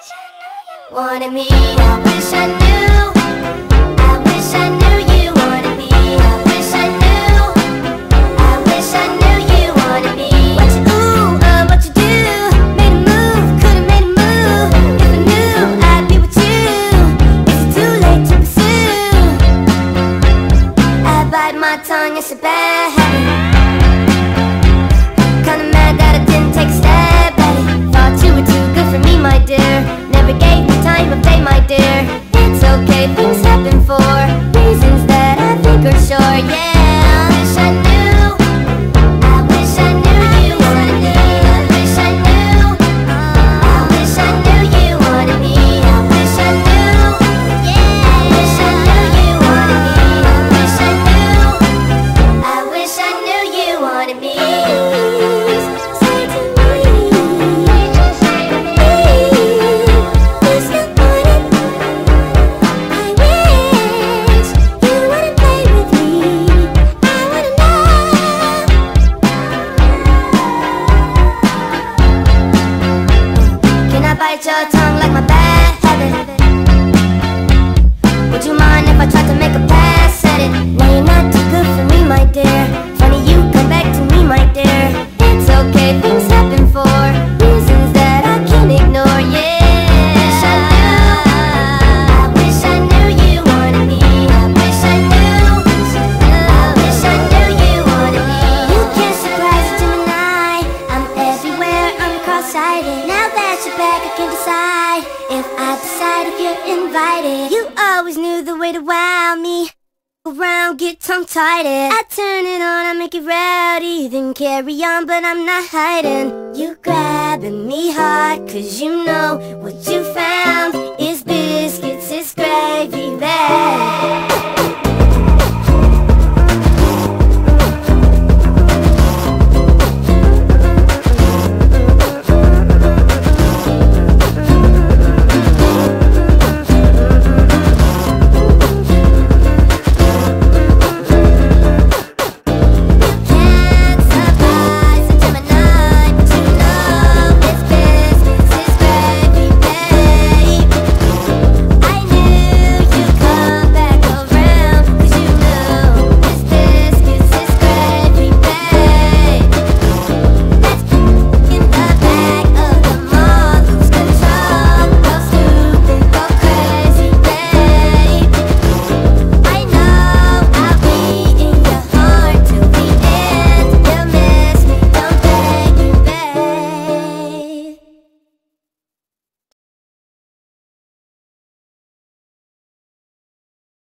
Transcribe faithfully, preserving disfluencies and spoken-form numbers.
Wanted me, I wish I knew. I wish I knew you wanted me. I wish I knew. I wish I knew you wanted me. What you ooh, uh, what you do? Made a move, could've made a move. If I knew I'd be with you, is it too late to pursue? I bite my tongue, it's a bad habit. Kinda mad that I didn't take a stab at it. Thought you were too good for me, my dear. Never gave me time of day, my dear. It's okay, things happen for reasons that I think are sure, yeah. I wish I knew. I wish I knew you wanted me. I wish I knew. I wish I knew you wanted me. I wish I knew. Yeah. I wish I knew you wanted me. I wish I knew. I wish I knew you wanted me. Bite your tongue like my bad habit. Would you mind if I tried to make a pass at it? Now you're not too good for me, my dear. Funny you come back to me, my dear. It's okay, things happen for reasons that I can't ignore, yeah. I wish I knew you wanted me. I wish I knew. I wish I knew you wanted me. You can't surprise a Gemini. I'm everywhere, I'm cross-sighted. Now that you're back, I can decide if I decide if you're invited. You always knew the way to wow me. Around, get tongue-tied. I turn it on, I make it rowdy. Then carry on, but I'm not hiding. You grabbing me hard, cause you know what you found.